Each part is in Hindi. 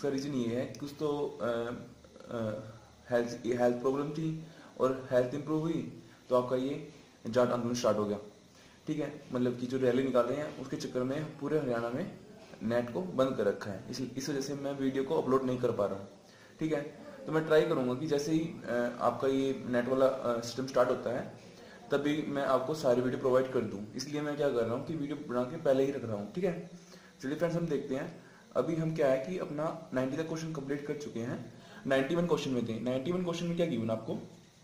इसका रीजन ये है, कुछ तो हेल्थ प्रॉब्लम थी और हेल्थ इंप्रूव हुई तो आपका ये जाट आंदोलन स्टार्ट हो गया। ठीक है, मतलब कि जो रैली निकाल रहे हैं उसके चक्कर में पूरे हरियाणा में नेट को बंद कर रखा है, इस वजह से मैं वीडियो को अपलोड नहीं कर पा रहा हूँ। ठीक है, तो मैं ट्राई करूंगा कि जैसे ही आपका ये नेट वाला सिस्टम स्टार्ट होता है तभी मैं आपको सारी वीडियो प्रोवाइड कर दूं। इसलिए मैं क्या कर रहा हूँ कि वीडियो बना के पहले ही रख रहा हूँ। ठीक है, चलिए फ्रेंड्स हम देखते हैं। अभी हम क्या है कि अपना 90 का क्वेश्चन कंप्लीट कर चुके हैं। 91 क्वेश्चन में थे। 91 क्वेश्चन में क्या गिवन आपको,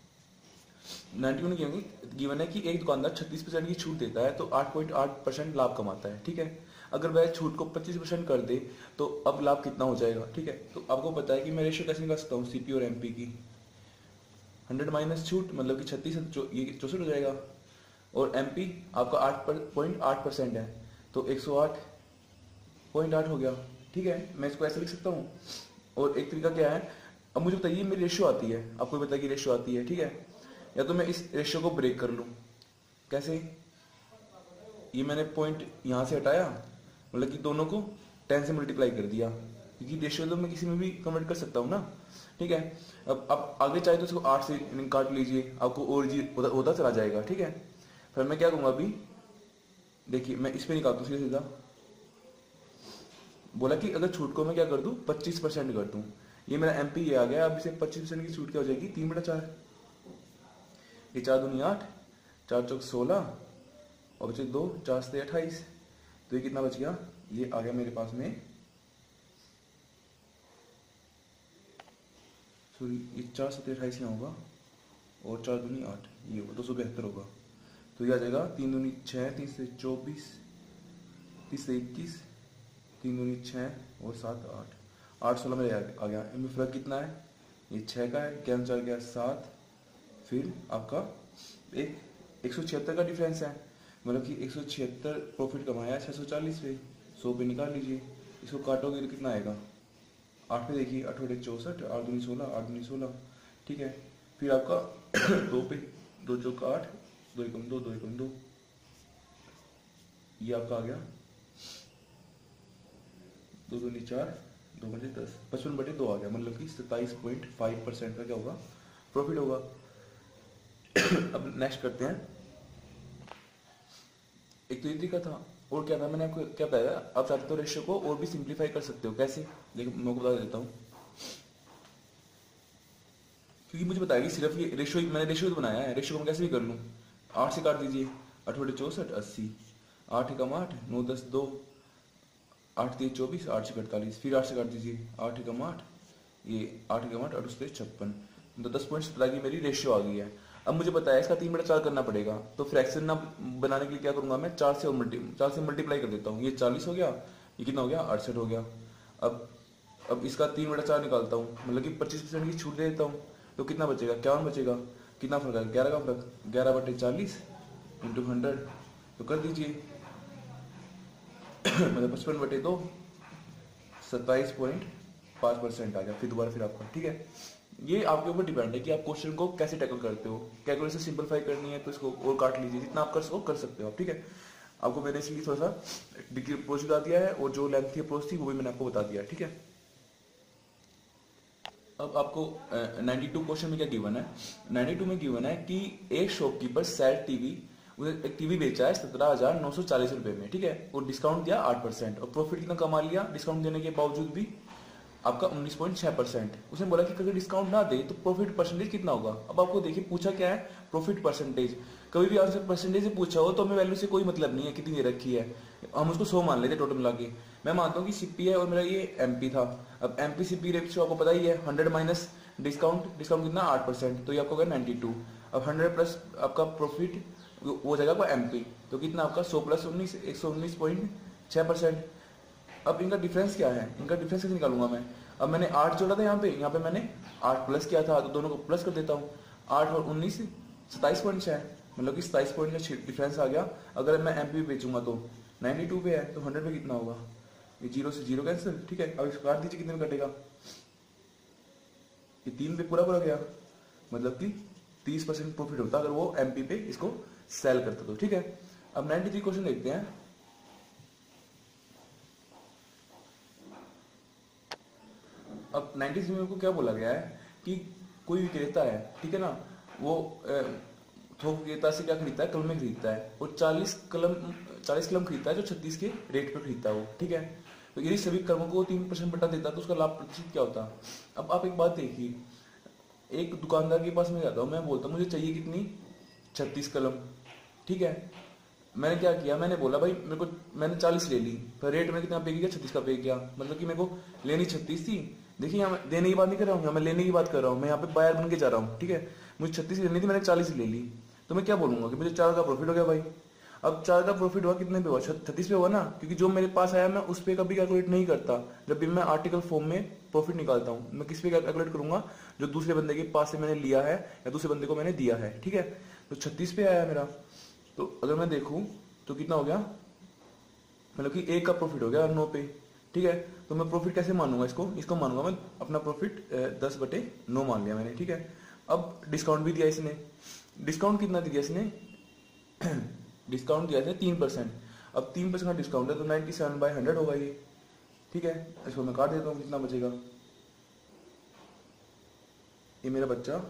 91 गिवन है कि एक दुकानदार 36% की छूट देता है तो 8.8% लाभ कमाता है। ठीक है, अगर वह छूट को 25% कर दे तो अब लाभ कितना हो जाएगा। ठीक है, तो आपको पता है कि मैं रेशियो कैसे निकाल सकता हूँ सीपी और एमपी की। 100 माइनस छूट मतलब कि 36 ये 64 हो जाएगा, और एमपी आपका 8.8% है तो 108.8 हो गया। ठीक है, मैं इसको ऐसे लिख सकता हूँ। और एक तरीका क्या है, अब मुझे बताइए मेरी रेशियो आती है, आपको बताया कि रेशियो आती है। ठीक है, या तो मैं इस रेशियो को ब्रेक कर लूँ। कैसे, ये मैंने पॉइंट यहाँ से हटाया, मतलब कि दोनों को 10 से मल्टीप्लाई कर दिया, क्योंकि रेशियो तो मैं किसी में भी कन्वर्ट कर सकता हूँ ना। ठीक है, अब आप आगे चाहे तो इसको 8 से काट लीजिए, आपको और जी होता चला जाएगा। ठीक है, फिर मैं क्या करूँगा अभी, देखिए मैं इस पर निकालता हूँ सीधा सीधा। बोला कि अगर छूट को मैं क्या कर दूं 25% कर दूं, ये मेरा एमपी ये आ गया। अब इसे 25% की छूट क्या हो जाएगी 3/4, ये 4 दूनी 8, 4 चौक 16 और बचे 2, 4 से 28, तो ये कितना बच गया, ये आ गया मेरे पास में, सॉरी ये 4 से 28 यहाँ होगा और 4 दूनी 8, ये होगा 272 होगा। तो ये आ जाएगा 3 दूनी 6, 3 से 24, 30 से 21, 3 दूनी 6 और 7 8, 8 16 मेरे आ गया। इनमें फर्क कितना है, ये 6 का है, कैंसिल गया 7, फिर आपका एक 176 का डिफरेंस है, मतलब कि 176 प्रॉफिट कमाया 640 पे, 100 पे निकाल लीजिए। इसको काटोगे तो कितना आएगा, 8 पे देखिए, 8 बटे 64, 8 दूनी 16, 8 दूनी 16। ठीक है, फिर आपका 2 पे, 2 चौक 8, 2 एकम 2, 2 एकम 2, ये आपका आ गया 2 दूनी 4, 2 बटे 10, 55 बटे 2 आ गया, मतलब कि 27.5% का क्या होगा, प्रॉफिट होगा। अब नेक्स्ट करते हैं। एक तो ये तरीका था, और क्या था मैंने आपको क्या बताया, आप चाहते तो रेशियो को और भी सिंप्लीफाई कर सकते हो। कैसे, देखो मैं आपको बता देता हूँ, क्योंकि मुझे बताया कि सिर्फ ये रेशियो, मैंने रेशियो तो बनाया है, रेशियो को मैं कैसे भी कर लूँ। 8 से काट दीजिए, 8 बटे 64 80, 8 एकम 8, 9 10 2, 8 3 24, 8 से 48, फिर 8 से काट दीजिए, 8 एकम 8, ये 8 एकम 8, 8 से 56, तो 10 पॉइंट्स पता की मेरी रेशियो आ गई है। अब मुझे पता है इसका 3/4 करना पड़ेगा, तो फ्रैक्शन ना बनाने के लिए क्या करूंगा मैं, 4 से मल्टीप्लाई कर देता हूँ। ये 40 हो गया, ये कितना हो गया 68 हो गया। अब इसका 3/4 निकालता हूँ, मतलब कि 25% की छूट दे देता हूँ, तो कितना बचेगा, 51 बचेगा। कितना फर्क है, 11 का फर्क, 11 बटे 40 इंटू 100, तो कर दीजिए मतलब 55 बटे 2, 27.5% आ गया। फिर दोबारा फिर आपका, ठीक है, ये आपके ऊपर डिपेंड है कि आप क्वेश्चन को कैसे टैकल करते हो। कैलकुलेशन सिंपलीफाई करनी है तो इसको और काट लीजिए, जितना आप कर सको कर सकते हो आप। ठीक है, आपको मैंने इसलिए थोड़ा सा डिग्री अप्रोच बता दिया है, और जो लेंथ की अप्रोच थी वो भी मैंने आपको बता दिया है। ठीक है, अब आपको 92 क्वेश्चन में क्या गिवन है, 92 में गिवन है कि एक शॉपकीपर सेल टीवी, एक टीवी बेचा है 17,940 रुपए में। ठीक है, और डिस्काउंट दिया 8%, और प्रॉफिट कितना कमा लिया डिस्काउंट देने के बावजूद भी, आपका 19.6%। उसने बोला कि अगर डिस्काउंट ना दे तो प्रॉफिट परसेंटेज कितना होगा। अब आपको देखिए पूछा क्या है, प्रॉफिट परसेंटेज। कभी भी आंसर परसेंटेज से पूछा हो तो हमें वैल्यू से कोई मतलब नहीं है कितनी दे रखी है, हम उसको 100 मान लेते टोटल मिला के। मैं मानता हूँ कि सीपी है और मेरा ये एमपी था। अब एमपी सीपी रेशियो आपको पता ही है, 100 माइनस डिस्काउंट कितना 8%, तो ये आपको 92। अब 100 प्लस आपका प्रॉफिट वो हो जाएगा आपका एमपी, तो कितना आपका 100 प्लस 19, 119.6%। अब इनका डिफरेंस क्या है, इनका डिफरेंस कैसे निकालूंगा मैं। अब मैंने 8 जोड़ा था यहाँ पे मैंने 8 प्लस किया था, तो दोनों को प्लस कर देता हूँ। 8 और 19 27.6, मतलब कि 27 पॉइंट का डिफरेंस आ गया। अगर मैं एमपी बेचूंगा तो 92 पे है, तो 100 पे कितना होगा, ये 0 से 0 कैंसिल। ठीक है, अब इसको काट दीजिए, कितने में कटेगा, ये 3 पे पूरा पूरा गया, मतलब कि 30% प्रॉफिट होता अगर वो एमपी पे इसको सेल करता तो। ठीक है, अब 93 क्वेश्चन देखते हैं। अब 93 में को क्या बोला गया है कि कोई विक्रेता है, ठीक है ना, वो थोक विक्रेता से क्या खरीदता है, कलम में खरीदता है, और 40 कलम खरीदता है जो 36 के रेट पर खरीदता है वो, ठीक है। तो यदि सभी कलमों को 3% बटा देता तो उसका लाभ प्रतिशत क्या होता। अब आप एक बात देखिए, एक दुकानदार के पास मैं जाता हूँ, मैं बोलता हूँ मुझे चाहिए कितनी, 36 कलम, ठीक है। मैंने क्या किया, मैंने बोला भाई मेरे को, मैंने 40 ले ली, पर रेट में कितना पे किया, 36 का पे किया, मतलब कि मेरे को लेनी 36 थी। देखिए यहाँ मैं देने की बात नहीं कर रहा हूँ, यहाँ मैं लेने की बात कर रहा हूँ, मैं यहाँ पे बायर बन के जा रहा हूँ, ठीक है। मुझे 36 लेनी थी, मैंने 40 ले ली, तो मैं क्या बोलूंगा कि मुझे 4 का प्रॉफिट हो गया भाई। अब 4 का प्रॉफिट हुआ कितने पे हुआ, 36 पे हुआ ना, क्योंकि जो मेरे पास आया मैं उस पे कभी कैलकुलेट नहीं करता। जब भी मैं आर्टिकल फॉर्म में प्रॉफिट निकालता हूँ, मैं किस पे कैलकुलेट करूंगा, जो दूसरे बंदे के पास से मैंने लिया है या दूसरे बंदे को मैंने दिया है, ठीक है। तो 36 पे आया मेरा, तो अगर मैं देखूं तो कितना हो गया, मतलब कि 1 का प्रॉफिट हो गया 9 पे, ठीक है। तो मैं प्रॉफिट कैसे मानूंगा, इसको मानूंगा मैं अपना प्रॉफिट 10/9 मान लिया मैंने, ठीक है। अब डिस्काउंट भी दिया इसने, डिस्काउंट कितना दिया इसने डिस्काउंट दिया इसने 3%। अब 3% का डिस्काउंट है तो 97/100 होगा ये, ठीक है। इसको मैं काट देता हूँ, कितना बचेगा, ये मेरा बच्चा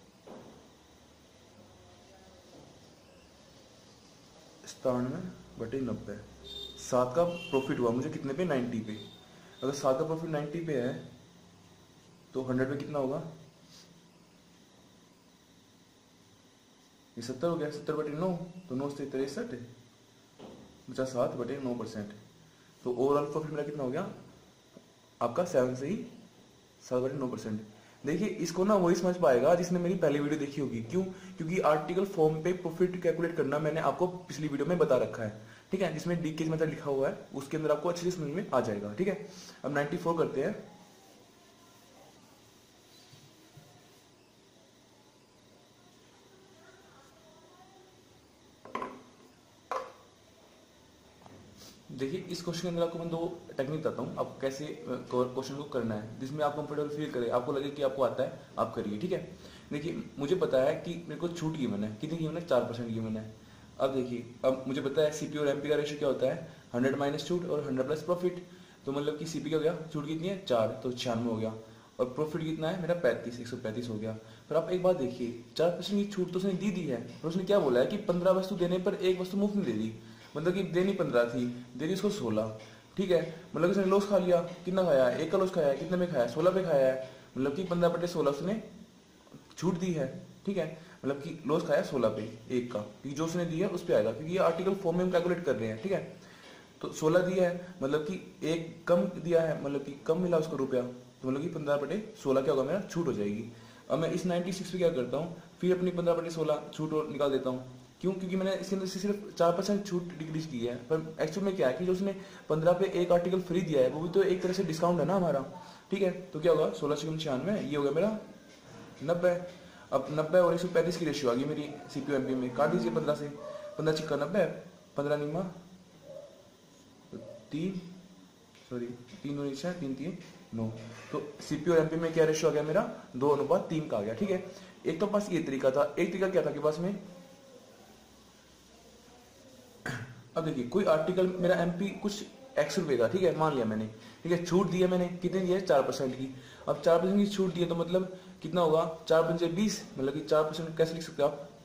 97/90, 7 का प्रॉफिट हुआ मुझे कितने पे, 90 पे। अगर 7 का प्रॉफिट 90 पे है तो 100 पे कितना होगा, ये 70 हो गया, 70/9, तो 9 से 63, बचा 7/9%। तो ओवरऑल प्रॉफिट मेरा कितना हो गया आपका, 7 से ही 7/9%। देखिए इसको ना वही समझ पाएगा जिसने मेरी पहली वीडियो देखी होगी, क्यों, क्योंकि आर्टिकल फॉर्म पे प्रॉफिट कैलकुलेट करना मैंने आपको पिछली वीडियो में बता रखा है, ठीक है, जिसमें डीकेज मेथड लिखा हुआ है, उसके अंदर आपको अच्छे से समझ में आ जाएगा, ठीक है। अब 94 करते हैं। देखिए इस क्वेश्चन के अंदर आपको मैं 2 टेक्निक बताता हूँ, आप कैसे क्वेश्चन को करना है जिसमें आप कंफर्टेबल फील करें, आपको लगे कि आपको आता है, आप करिए, ठीक है। देखिए मुझे पता है कि मेरे को छूट गिवन है, कितनी गिवन है, 4% गिवन है। अब देखिए, अब मुझे पता है सीपी और एमपी का रेशियो क्या होता है, 100 माइनस छूट और 100 प्लस प्रॉफिट। तो मतलब कि सीपी क्या हो गया, छूट कितनी है 4, तो 96 हो गया, और प्रॉफिट कितना है मेरा 135 हो गया। पर आप एक बात देखिए, 4% की छूट तो उसने दी है, और उसने क्या बोला है कि 15 वस्तु देने पर 1 वस्तु मुफ्त में दे दी, मतलब कि देनी 15 थी, दे दी उसको 16, ठीक है। मतलब उसने लॉस खा लिया, कितना खाया है, 1 का लॉस खाया है, कितने में खाया है, 16 पे खाया है, मतलब कि 15/16 उसने छूट दी है, ठीक है। मतलब कि लॉस खाया 16 पे 1 का, क्योंकि जो उसने दी है उस पे आएगा, क्योंकि ये आर्टिकल फॉर्म में हम कैलकुलेट कर रहे हैं, ठीक है। तो 16 दिया है, मतलब कि 1 कम दिया है, मतलब कि कम मिला उसको रुपया, तो मतलब कि 15/16 क्या होगा मेरा, छूट हो जाएगी। अब मैं इस 96 पे क्या करता हूँ, फिर अपनी 15/16 छूट और निकाल देता हूँ, क्यों, क्योंकि मैंने इसके अंदर से सिर्फ 4% छूट डिक्रीज की है, पर एक्चुअल में क्या है कि जो उसने 15 पे 1 आर्टिकल फ्री दिया है वो भी तो एक तरह से डिस्काउंट है ना हमारा, ठीक है। तो क्या होगा, 16 से 96, ये हो गया मेरा 90। अब 90 और 135 की रेशियो आ गई मेरी सीपीयू एमपी में, काट दीजिए 15 से, 15 छिक्का 90, 15 निम्मा 3, सॉरी 3 2 6 3 3 9, तो सीपीयू और एमपी में क्या रेशियो आ गया मेरा, 2:3 का आ गया, ठीक है। एक तो पास ये तरीका था, एक तरीका क्या था कि पास में, अब देखिए कोई आर्टिकल मेरा एमपी कुछ x रुपए का, ठीक है, मान लिया मैंने, ठीक है, छूट दी है मैंने, कितने दी है, 4% की। अब 4% की छूट दी है तो मतलब कितना होगा, 4×5 = 20, मतलब कि 4% कैसे लिख सकते हो आप,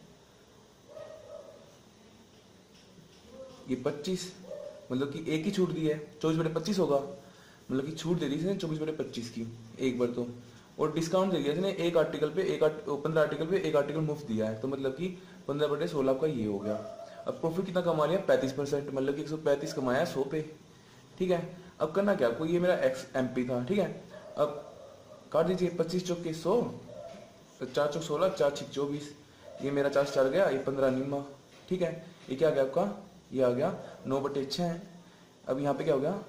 ये 25, मतलब कि 1 की छूट दी है, 24/25 होगा, मतलब कि छूट दे दी इसने 24/25 की एक बार तो, और डिस्काउंट दे दिया इसने 1 आर्टिकल पे 15 आर्टिकल पे 1 आर्टिकल मुफ्त दिया है, तो मतलब कि 15/16 का ये हो गया। अब प्रॉफिट कितना कमा लिया, 35%, मतलब कि 135 कमाया 100 पे, ठीक है। अब करना क्या आपको, ये मेरा एक्स एमपी था, ठीक है। अब काट दीजिए, 25 चौके 100, 4 चौक 16, 4 छिक 24, ये मेरा 4 4 गया, ये 15 निम्मा, ठीक है। ये क्या आ गया आपका, ये आ गया 9/6। अब यहाँ पे क्या हो गया,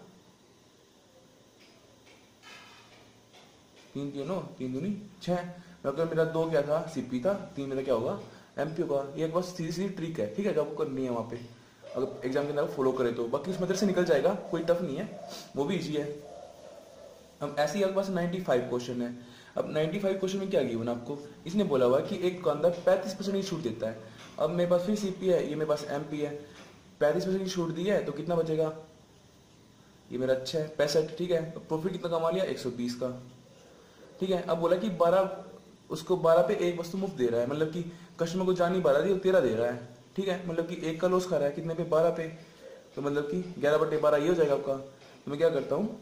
3 3 9 3 दूनी 6, मतलब मेरा 2 क्या था, सीपी था, 3 मेरा क्या होगा, एमपी होगा। ये एक बस सीधी ट्रिक है, ठीक है, जो आपको करनी है वहाँ पे, अगर एग्जाम के अंदर फॉलो करे तो, बाकी उस मेथड से निकल जाएगा, कोई टफ नहीं है, वो भी इजी है। अब ऐसे ही आपके पास 95 क्वेश्चन है। अब 95 क्वेश्चन में क्या गिवन आपको, इसने बोला हुआ कि एक दुकानदार 35% की छूट देता है। अब मेरे पास फिर सीपी है, ये मेरे पास एमपी है, 35% की छूट दी है तो कितना बचेगा, ये मेरा अच्छा है 65, ठीक है। प्रॉफिट कितना कमा लिया, 120 का, ठीक है। अब बोला कि 12, उसको 12 पे एक वस्तु मुफ्त दे रहा है, मतलब कि कस्टमर को जानी 12 दी और 13 दे रहा है, ठीक है। मतलब कि एक का लॉस खा रहा है कितने पे, 12 पे, तो मतलब कि 11/12 ये हो जाएगा आपका। तो मैं क्या करता हूँ,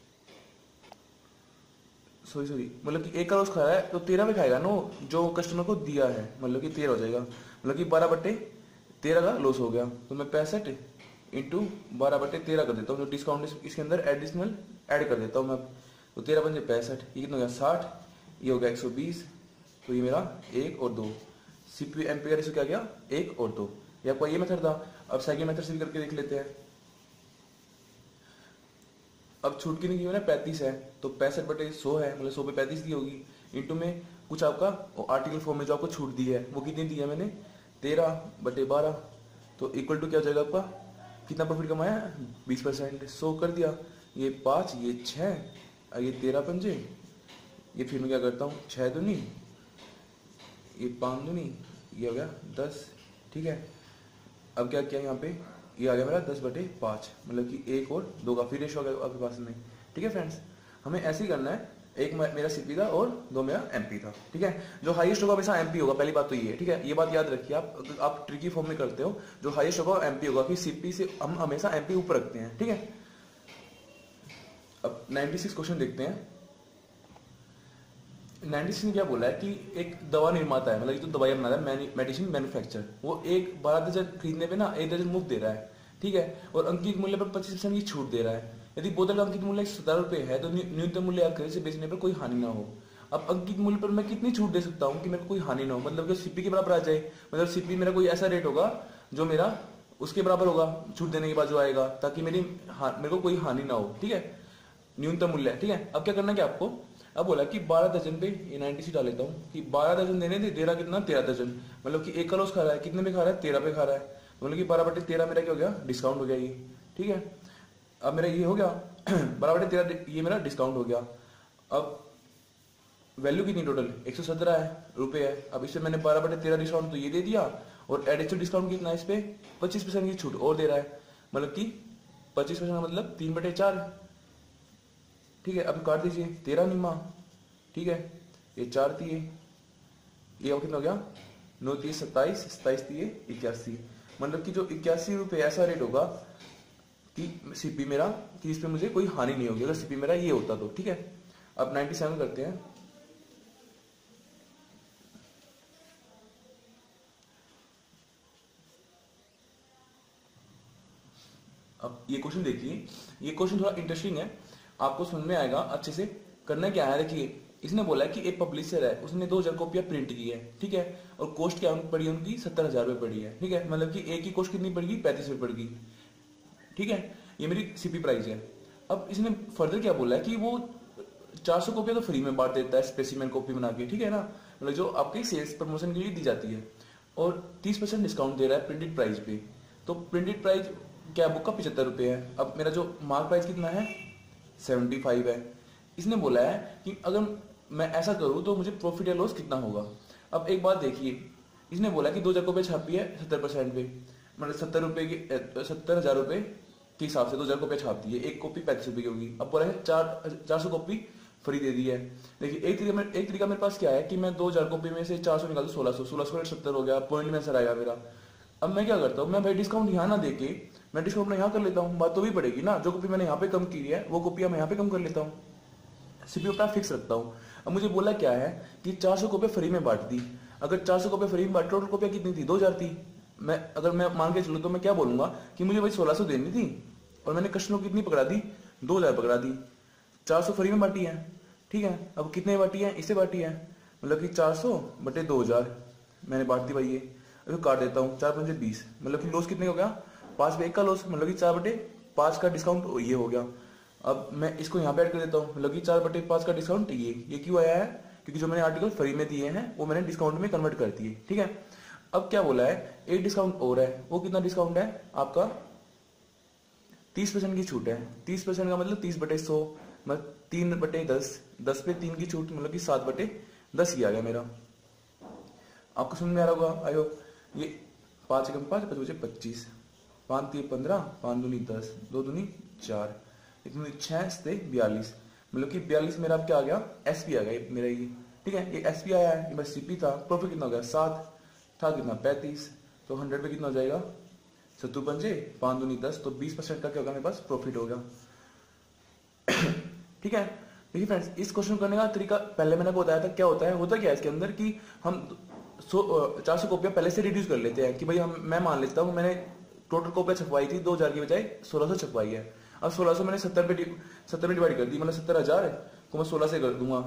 सॉरी, मतलब कि एक का लॉस खा रहा है तो 13 पे खाएगा नो, जो कस्टमर को दिया है, मतलब कि 13 हो जाएगा, मतलब कि 12/13 का लॉस हो गया। तो मैं 65 इंटू 12/13 कर देता हूँ, जो डिस्काउंट इसके अंदर एडिशनल ऐड कर देता हूँ मैं। तो 13 पंजे 65, ये कितना हो गया 60, ये हो गया 120, तो ये मेरा 1 और 2, सीपीयू एम्पियर रेशियो क्या गया 1 और 2। ये आपका ये मेथड था। अब सेकंड मेथड से भी करके देख लेते हैं। अब छूट कितनी की है ना, 35 है, तो 65/100 है, मतलब 100 पे 35 दी होगी, इंटू में कुछ आपका आर्टिकल फॉर्म में जो आपको छूट दी है वो कितनी दी है मैंने, 13/12, तो इक्वल टू क्या हो जाएगा आपका, कितना प्रॉफिट कमाया 20%, 100 कर दिया, ये 5, ये 6, ये 13 पंजे, ये फिर मैं क्या करता हूँ 6 दूनी, ये 5 दूनी, ये हो गया 10, ठीक है। अब क्या किया यहाँ पे, ये आ गया मेरा 10/5, मतलब कि 1 और 2 का फिर रेशो आ गया आपके पास में, ठीक है फ्रेंड्स। हमें ऐसे ही करना है, एक मेरा सीपी था और 2 मेरा एमपी था, ठीक है। जो हाईएस्ट होगा हमेशा एमपी होगा, पहली बात तो ये है, ठीक है। ये बात याद रखिए आप ट्रिकी फॉर्म में करते हो, जो हाईएस्ट होगा एमपी होगा, कि सीपी से हम हमेशा एमपी ऊपर रखते हैं, ठीक है। अब 96 क्वेश्चन देखते हैं। 96 ने क्या बोला है कि एक दवा निर्माता है, मतलब जो दवाई बनाता है, मेडिसिन मैन्युफैक्चर, वो एक 12 दर्जन खरीदने पे ना 1 दर्जन मुफ्त दे रहा है, ठीक है, और अंकित मूल्य पर 25% की छूट दे रहा है। यदि बोतल का अंकित मूल्य 17 रुपए है तो न्यूनतम मूल्य खरीद से बेचने पर कोई हानि ना हो। अब अंकित मूल्य पर मैं कितनी छूट दे सकता हूँ कि मेरे को कोई हानि ना हो, मतलब कि सीपी के बराबर आ जाए, मतलब सीपी मेरा कोई ऐसा रेट होगा जो मेरा उसके बराबर होगा छूट देने के बाद जो आएगा, ताकि मेरे को कोई हानि ना हो, ठीक है। न्यूनतम मूल्य, ठीक है। अब क्या करना है कि आपको, अब बोला कि 12 दर्जन पे, ये 96 डाल लेता हूँ, कि 12 दर्जन देने थे, दे रहा कितना 13 दर्जन, मतलब कि एक का लॉस खा रहा है, कितने पे खा रहा है 13 पे खा रहा है, मतलब कि 12/13 मेरा क्या हो गया, डिस्काउंट हो गया ये, ठीक है। अब मेरा ये हो गया 12/13, ये मेरा डिस्काउंट हो गया। अब वैल्यू कितनी टोटल 117 रुपए है। अब इससे मैंने 12/13 डिस्काउंट तो ये दे दिया, और एडिशनल डिस्काउंट कितना है इस पे 25% की छूट और दे रहा है, मतलब कि 25% का मतलब 3/4, ठीक है। अब काट दीजिए, 13 निमा, ठीक है, ये 4 दिए, ये कितना हो गया 9 दिए 27, 27 दिए 81, मतलब कि जो 81 रुपए ऐसा रेट होगा कि सीपी मेरा, कि इस पे मुझे कोई हानि नहीं होगी अगर सीपी मेरा ये होता तो, ठीक है। अब 97 करते हैं। अब ये क्वेश्चन देखिए, ये क्वेश्चन थोड़ा इंटरेस्टिंग है, आपको समझ में आएगा अच्छे से। करना क्या है, देखिए इसने बोला है कि एक पब्लिशर है, उसने 2000 कॉपियां प्रिंट की है, ठीक है, और कॉस्ट क्या पड़ी उनकी 70,000 रुपए पड़ी है, ठीक है, मतलब कि एक की कॉस्ट कितनी पड़ेगी 35 रुपए पड़ेगी, ठीक है। ये मेरी सीपी प्राइस है। अब इसने फर्दर क्या बोला है कि वो 400 कॉपियां तो फ्री में बांट देता है, स्पेसिमेन कॉपी बना के, ठीक है ना, मतलब जो आपके सेल्स प्रमोशन के लिए दी जाती है, और 30% डिस्काउंट दे रहा है प्रिंटेड प्राइस पे। तो प्रिंटेड प्राइस क्या बुक का 75 रुपए है। अब मेरा जो मार्क प्राइस कितना है 75 है। इसने बोला है कि अगर मैं ऐसा करूं तो मुझे प्रॉफिट या लॉस कितना होगा। अब एक बात देखिए, इसने बोला कि 2000 कॉपी छापी है 70% पे, मतलब 70,000 रुपए के हिसाब से 2000 कॉपी छाप दी है, एक कॉपी 35 रुपए की होगी। अब बोला है 400 कॉपी फ्री दे दी है। देखिए एक तरीका मेरे पास क्या है कि मैं 2000 कॉपी में से 400 निकाल दूं, 1600 70 हो गया, पॉइंट में आंसर आएगा मेरा। अब मैं क्या करता हूँ, मैं भाई डिस्काउंट यहाँ ना देके मैं डिस्काउंट अपना यहाँ कर लेता हूँ, बात तो भी पड़ेगी ना, जो कॉपी मैंने यहाँ पे कम की है वो कॉपी मैं यहाँ पे कम कर लेता हूँ, सीपीयू अपना फिक्स रखता हूँ। अब मुझे बोला क्या है कि 400 कॉपियां फ्री में बांट दी। अगर 400 कॉपियां फ्री में बांट, टोटल कॉपियां कितनी थी 2000 थी। अगर मैं मान के चलूँ तो मैं क्या बोलूंगा कि मुझे भाई 1600 देनी थी और मैंने कस्टमर को कितनी पकड़ा दी 2000 पकड़ा दी, 400 फ्री में बांटी है, ठीक है। अब कितने बांटी है, इससे बांटी है, मतलब कि 400/2000 मैंने बांट दी भाई। ये अभी काट देता हूँ, 4×5 = 20, मतलब कि लॉस कितने का हो गया 5/1 का लॉस, मतलब कि 4/5 का डिस्काउंट ये हो गया। अब मैं इसको यहाँ पे ऐड कर देता हूँ, मतलब कि 4/5 का डिस्काउंट ये क्यों आया है, क्योंकि जो मैंने आर्टिकल फ्री में दिए हैं वो मैंने डिस्काउंट में कन्वर्ट कर दिए, ठीक है। अब क्या बोला है, एक डिस्काउंट और है, वो कितना डिस्काउंट है आपका 30% की छूट है। 30% का मतलब 30/100, मतलब 3/10, 10 पे 3 की छूट, मतलब कि 7/10 ही आ गया मेरा। आपको समझ में आ रहा होगा आई होप। ये 5 × 5 = 25, 5×3 = 15, 5×2 = 10, 2×2 = 4, 6 × 42, मतलब कि 42 मेरा अब क्या आ गया, एसपी आ गया मेरा ये, ठीक है। ये एसपी आया है, ये बस सीपी था। प्रॉफिट कितना हो गया, 7 था, कितना 35, तो 100 पे कितना हो जाएगा, 7 पंजे 5 दूनी 10, तो 20% का क्या होगा मेरे पास प्रॉफिट हो गया। ठीक है। देखिए फ्रेंड्स, इस क्वेश्चन करने का तरीका पहले मैंने आपको बताया था क्या होता है। होता क्या है इसके अंदर कि हम 400 कॉपियां पहले से रिड्यूस कर लेते हैं कि भाई मैं मान लेता हूं मैंने टोटल कॉपियां छपवाई थी 2000 की बजाय 1600 छपवाई है। अब 1600 मैंने 70 में डिवाइड कर दी, मतलब 70,000 को मैं 16 से कर दूंगा,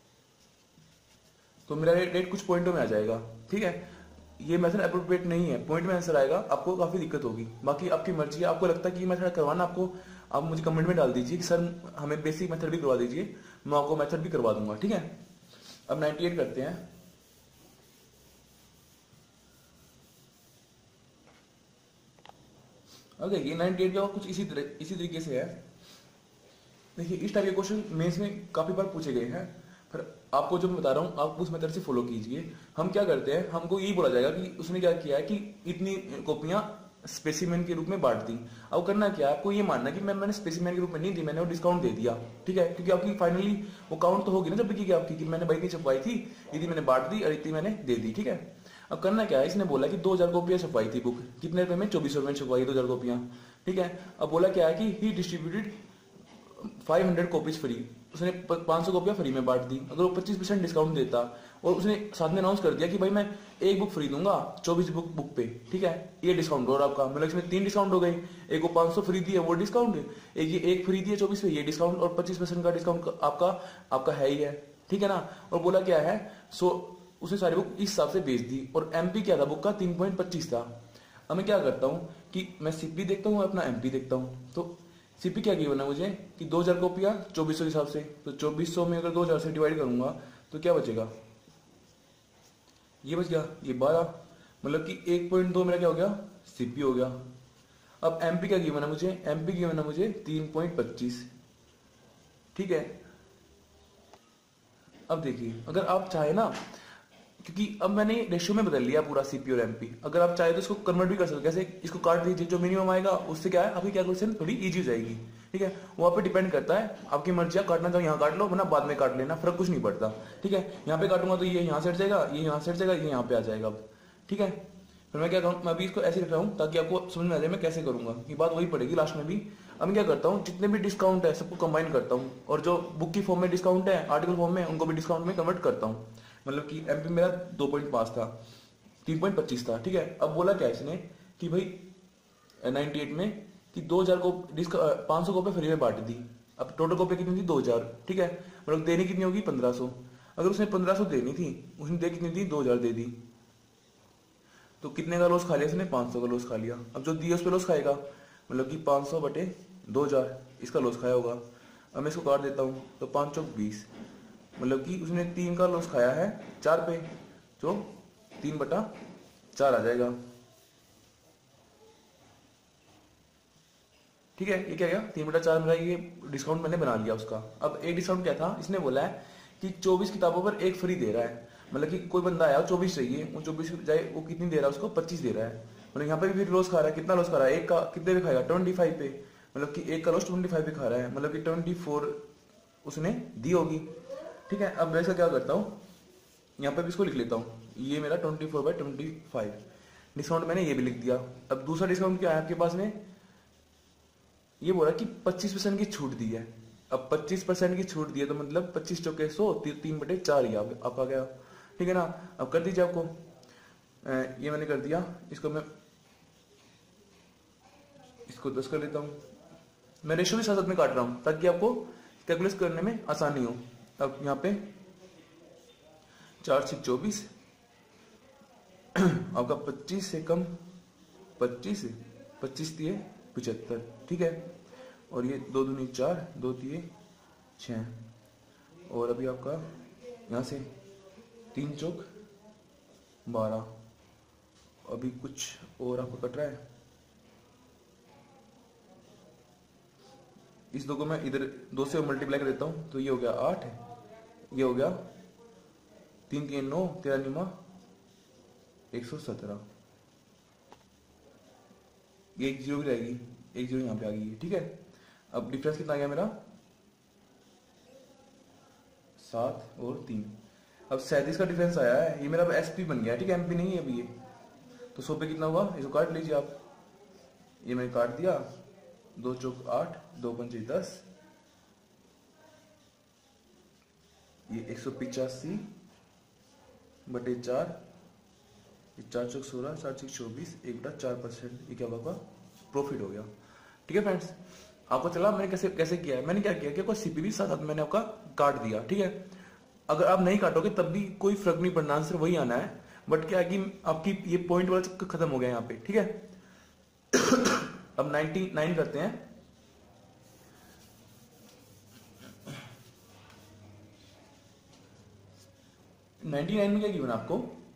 तो मेरा रेट कुछ पॉइंटों में आ जाएगा। ठीक है, ये मेथड अप्रोप्रिएट नहीं है, पॉइंट में आंसर आएगा, आपको काफी दिक्कत होगी। बाकी आपकी मर्जी है, आपको लगता है कि मेथड करवाना आपको, आप मुझे कमेंट में डाल दीजिए कि सर हमें बेसिक मेथड भी करवा दीजिए, मैं आपको मेथड भी करवा दूंगा। ठीक है, अब 98 करते हैं। अब देखिए 98 का कुछ इसी तरीके से है। देखिए इस टाइप के क्वेश्चन मेंस में काफी बार पूछे गए हैं, पर आपको जो मैं बता रहा हूँ आप उस मेथड से फॉलो कीजिए। हम क्या करते हैं, हमको यही बोला जाएगा कि उसने क्या किया है कि इतनी कॉपियां स्पेसिमेन के रूप में बांट दी। अब करना क्या है, आपको ये मानना कि मैंने स्पेसिमेन के रूप में नहीं दी, मैंने वो डिस्काउंट दे दिया। ठीक है, क्योंकि आपकी फाइनली वो काउंट तो होगी ना जब भी की आपकी कि मैंने भाई इतनी छपवाई थी, इतनी मैंने बांट दी और इतनी मैंने दे दी। ठीक है, अब करना क्या है, इसने बोला कि 2000 कॉपियां छपवाई थी बुक, कितने रुपए में, 2400 रुपए में छपवाई 2000 कॉपियां। ठीक है, अब बोला क्या है कि ही डिस्ट्रीब्यूटेड 500 कॉपीज फ्री, उसने 500 कॉपियां फ्री में बांट दी। अगर वो 25% डिस्काउंट देता और उसने साथ में अनाउंस कर दिया कि भाई मैं एक बुक फ्री दूंगा 24 बुक पे, ठीक है, ये डिस्काउंट और आपका, मतलब इसमें 3 डिस्काउंट हो गए। एक को 500 फ्री दी है वो डिस्काउंट, एक ये एक फ्री दी है 24 पे ये डिस्काउंट, और 25% का डिस्काउंट आपका है ही है। ठीक है ना, और बोला क्या है, उसने सारी बुक इस हिसाब से बेच दी, और एमपी क्या था बुक का, 3.25 था। अब मैं क्या करता हूँ कि मैं सीपी देखता हूँ अपना एमपी देखता हूँ। तो सीपी क्या गिवन है मुझे कि 2000 कॉपियां 2400 के हिसाब से, तो 2400 में अगर 2000 से डिवाइड करूंगा तो क्या बचेगा, ये बच गया, ये 12, मतलब कि 1.2 मेरा क्या हो गया, सीपी हो गया। अब एमपी क्या गिवन है मुझे, एमपी गिवन है मुझे 3.25। ठीक है, अब देखिए अगर आप चाहे ना, क्योंकि अब मैंने रेशियो में बदल लिया पूरा सीपी और एमपी, अगर आप चाहे तो इसको कन्वर्ट भी कर सकते हो। कैसे, इसको काट दीजिए, जो मिनिमम आएगा उससे क्या है आपकी कैलकुलेशन थोड़ी इजी हो जाएगी। ठीक है, वहां पे डिपेंड करता है, आपकी मर्जी, आप काटना चाहो यहाँ काट लो, वरना बाद में काट लेना, फर्क कुछ नहीं पड़ता। ठीक है, यहाँ पे काटूंगा तो ये यहाँ से हट जाएगा, ये यहाँ से हट जाएगा, ये यहाँ पे आ जाएगा। अब ठीक है, फिर मैं क्या करूँ, मैं अभी इसको ऐसे रख रहा हूँ ताकि आपको समझ में आ जाए मैं कैसे करूंगा, ये बात वही पड़ेगी लास्ट में भी। अब मैं क्या करता हूँ, जितने भी डिस्काउंट है सबको कंबाइन करता हूँ, और जो बुक की फॉर्म में डिस्काउंट है आर्टिकल फॉर्म में उनको भी डिस्काउंट में कन्वर्ट करता हूँ। मतलब कि एमपी मेरा 2.5 था, 3.25 था। ठीक है, अब बोला क्या इसने कि भाई 98 में कि 2000 को 500 कॉपी फ्री में बांट दी। अब टोटल कॉपी कितनी थी, 2000। ठीक है, मतलब देनी कितनी होगी, 1500। अगर उसने 1500 देनी थी, उसने दे कितनी थी, 2000 दे दी, तो कितने का लॉस खा लिया इसने, 500 का लॉस खा लिया। अब जो दिया उस पर लॉस खाएगा, मतलब कि 500 बटे 2000 इसका लॉस खाया होगा। अब मैं इसको काट देता हूँ, तो 5 चौक 20, मतलब कि उसने 3 का लॉस खाया है 4 पे, जो 3/4 आ जाएगा। ठीक है, ये क्या गया, 3/4 मेरा ये डिस्काउंट मैंने बना लिया उसका। अब एक डिस्काउंट क्या था, इसने बोला है कि 24 किताबों पर एक फ्री दे रहा है, मतलब कि कोई बंदा आया 24 चाहिए, वो 24 जाए, वो कितनी दे रहा है उसको, 25 दे रहा है। मतलब यहाँ पे भी फिर लॉस खा रहा है, कितना लॉस खा रहा है, एक का कितने पे खाएगा, 25 पे, मतलब कि एक का लॉस 25 पे खा रहा है, मतलब कि 24 उसने दी होगी। ठीक है, अब मैं इसका क्या करता हूँ, यहाँ पे भी इसको लिख लेता हूँ, ये मेरा 24/25 डिस्काउंट मैंने ये भी लिख दिया। अब दूसरा डिस्काउंट क्या है आपके पास में, ये बोला कि 25% की छूट दी है। अब 25% की छूट दी है तो मतलब 25 चौके 100, 3/4 ही आपका गया। ठीक है ना, अब कर दीजिए आपको, ये मैंने कर दिया, इसको मैं इसको 10 कर लेता हूँ। मैं रेशो भी साथ में काट रहा हूँ ताकि आपको कैलकुलेट करने में आसानी हो। अब यहाँ पे 4 6 24 आपका 25 से कम 25 दिए 75। ठीक है, और ये 2 दूनी 4, 2 दिए 6, और अभी आपका यहाँ से 3 चौक 12, अभी कुछ और आपको कट रहा है, इस 2 को मैं इधर 2 से मल्टीप्लाई कर देता हूँ, तो ये हो गया 8, ये हो गया 3 3 9, 13 9 117, ये एक जीरो भी रहेगी, एक जीरो यहाँ पे आ गई है। ठीक है, अब डिफरेंस कितना आ गया मेरा, 7 और 3। अब 37 का डिफरेंस आया है, ये मेरा अब एसपी बन गया, ठीक है, एमपी नहीं है अभी ये। तो 100 पे कितना हुआ, इसको काट लीजिए आप, ये मैंने काट दिया, 2 चौक 8, 2 पंचे 10, ये 185 बटे 4, 4 चौक 16, 4 चौक 24, 1/4%, ये क्या होगा, प्रॉफिट हो गया। ठीक है फ्रेंड्स, आपको चला मैंने कैसे कैसे किया है। मैंने क्या किया कि सीपीवी साथ साथ मैंने आपका काट दिया, ठीक है। अगर आप नहीं काटोगे तब भी कोई फर्क नहीं पड़ना, आंसर वही आना है, बट क्या है कि आपकी ये पॉइंट वाला चक्कर खत्म हो गया यहाँ पे, ठीक है। अब 99 करते हैं। $99 में क्या गिवन आपको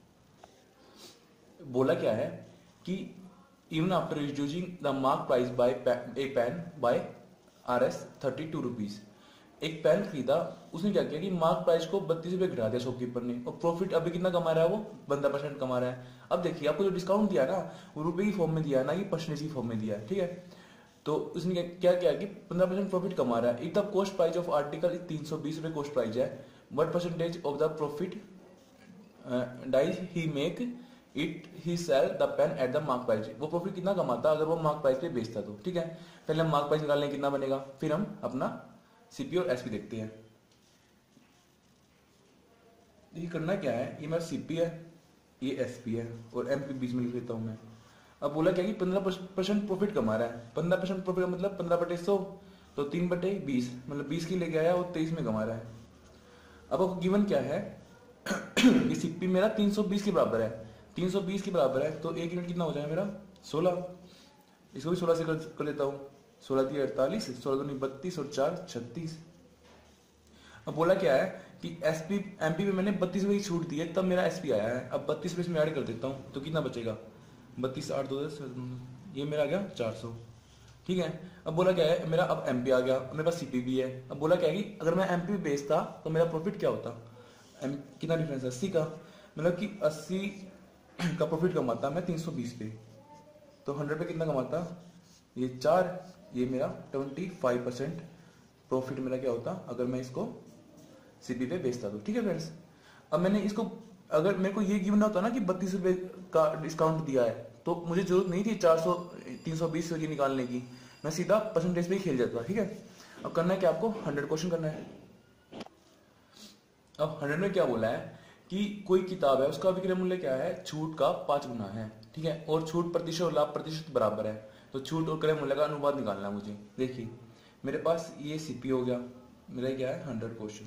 बोला क्या है कि even after reducing the mark price by a pen by RS 32 rupees, एक पेन खरीदा, उसने क्या किया कि मार्क प्राइस को 32 रुपए घटा दिया शॉपकीपर ने, और प्रॉफिट अभी कितना कमा रहा है वो, 15% कमा रहा है। अब देखिए आपको जो डिस्काउंट दिया ना, वो रुपए की फॉर्म में दिया है ना कि परसेंटेज की फॉर्म में दिया है, ठीक है। तो उसने क्या किया कि 15% प्रॉफिट कमा रहा है। If the cost price of article 320 रुपए कॉस्ट प्राइस है, what percentage of the profit does he make it he sell the pen at the mark price, वो प्रॉफिट कितना कमाता अगर वो मार्क प्राइस पे बेचता तो, ठीक है। पहले हम मार्क प्राइस निकालने कितना बनेगा, फिर हम अपना सीपी और एसपी देखते हैं। ये करना क्या है, ये मेरा सीपी है, ये एसपी है, और एमपी बीच में लिख लेता हूं मैं। अब बोला क्या कि 15% प्रॉफिट कमा रहा है, 15% प्रॉफिट मतलब 15/100, तो 3/20, मतलब 20 की लेके आया, वो 23 में कमा रहा है। अब आपको गिवन क्या है कि सीपी मेरा 320 के बराबर है, 320 के बराबर है, तो 1 यूनिट कितना हो जाएगा मेरा 16, इसको भी 16 से कर लेता हूँ, 16 × 48, 16 × 32 और 4 36। अब बोला क्या है कि एसपी एमपी पे मैंने 32 रुपए की छूट दी है, तब मेरा एसपी आया है। अब 32 रुपए में ऐड कर देता हूँ, तो कितना बचेगा, 32 8 2 10, ये मेरा आ गया 400, ठीक है। अब बोला क्या है मेरा, अब एमपी आ गया, मेरे पास सीपी भी है। अब बोला क्या है कि अगर मैं एमपी बेचता तो मेरा प्रॉफिट क्या होता, कितना डिफरेंस है 80 का, मतलब कि 80 का प्रॉफिट कमाता मैं 320 पे, तो 100 पे कितना कमाता, ये 4, ये मेरा 25% प्रॉफिट मेरा क्या होता अगर मैं इसको सीपी पे बेचता तो, ठीक है फ्रेंड्स। अब मैंने इसको, अगर मेरे को ये गिवन होता ना कि 32 रुपए का डिस्काउंट दिया है, तो मुझे जरूरत नहीं थी 400 320 की निकालने की, मैं सीधा परसेंटेज पे ही खेल जाता, ठीक है। अब करना है क्या, आपको 100 क्वेश्चन करना है। अब 100 में क्या बोला है कि कोई किताब है, उसका विक्रय मूल्य क्या है, छूट का 5 गुना है, ठीक है, और छूट प्रतिशत और लाभ प्रतिशत बराबर है, तो छूट और क्रय मूल्य का अनुपात निकालना है मुझे। देखिए मेरे पास ये सीपी हो गया, मेरा क्या है 100 क्वेश्चन,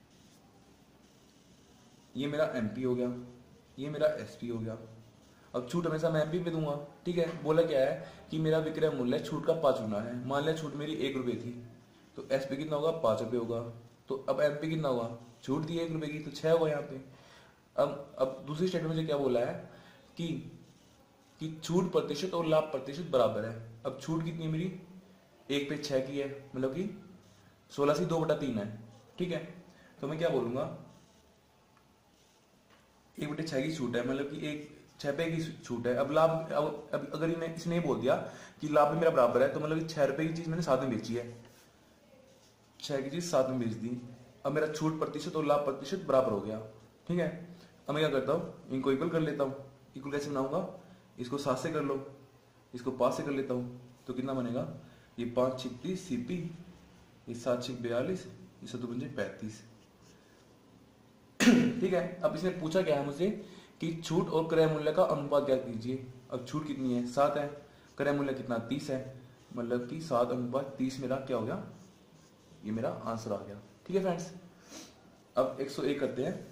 ये मेरा एमपी हो गया, ये मेरा एसपी हो गया। अब छूट हमेशा मैं एमपी पे दूंगा, ठीक है। बोला क्या है कि मेरा विक्रय मूल्य छूट का 5 गुना है, मान लिया छूट मेरी 1 रुपए थी, तो एसपी कितना होगा 5 रुपए होगा, तो अब एमपी कितना होगा, छूट दी 1 रुपए की, तो 6 होगा यहाँ पे। अब दूसरी स्टेटमेंट में क्या बोला है कि छूट प्रतिशत और लाभ प्रतिशत बराबर है। अब छूट कितनी है मेरी, 1 पे 6 की है, मतलब कि 16 से 2/3 है, ठीक है। तो मैं क्या बोलूंगा, 1/6 की छूट है, मतलब कि 6 पे की छूट है। अब लाभ, अब अगर इसने बोल दिया कि लाभ भी मेरा बराबर है, तो मतलब कि 6 रुपए की चीज मैंने साथ में बेची है, 6 की चीज साथ में बेच दी। अब मेरा छूट प्रतिशत और लाभ प्रतिशत बराबर हो गया, ठीक है। अब मैं क्या करता हूँ, इनको इक्वल कर लेता हूँ। इक्वल कैसे बनाऊंगा, इसको 7 से कर लो, इसको 5 से कर लेता हूँ, तो कितना बनेगा, ये 5 × 30 सीपी, ये 7 × 42, ये 7 × 35, ठीक है। अब इसने पूछा क्या है मुझसे कि छूट और क्रय मूल्य का अनुपात क्या कीजिए। अब छूट कितनी है 7 है, क्रय मूल्य कितना 30 है, मतलब कि 7/30 मेरा क्या हो गया, ये मेरा आंसर आ गया, ठीक है फ्रेंड्स। अब 101 करते हैं।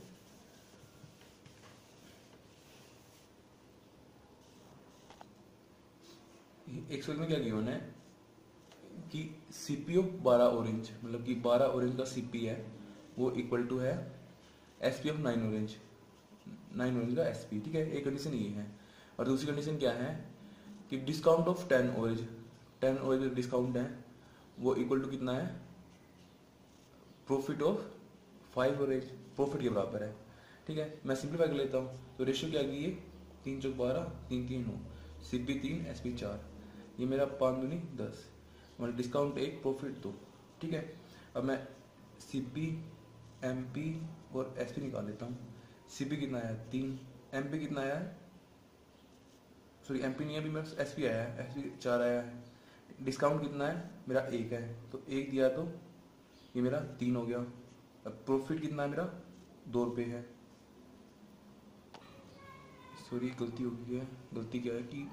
एक सौ में क्या गिवन है कि सीपीओ 12 ऑरेंज, मतलब कि 12 ऑरेंज का सीपी है वो इक्वल टू है एसपी ऑफ 9 ऑरेंज, 9 ऑरेंज का एसपी, ठीक है। एक कंडीशन ये है, और दूसरी कंडीशन क्या है कि discount of 10 orange, 10 orange discount है वो इक्वल टू कितना है, प्रॉफिट ऑफ 5 ऑरेंज, प्रॉफिट के बराबर है, ठीक है। मैं सिंप्लीफाई कर लेता हूँ, तो रेशियो क्या की है, 3 × 12, 3 × 3 9, सीपी 3 एसपी 4, ये मेरा 5 दूनी 10, मतलब डिस्काउंट 1 प्रॉफिट 2, ठीक है। अब मैं सीपी MP और SP निकाल लेता हूँ। CP कितना आया 3, MP कितना आया है, सॉरी MP नहीं है अभी मेरा, SP आया है, SP 4 आया है। डिस्काउंट कितना है मेरा 1 है, तो 1 दिया तो ये मेरा 3 हो गया। अब प्रॉफिट कितना है मेरा 2 रुपये है। सॉरी गलती हो गई है, गलती क्या है कि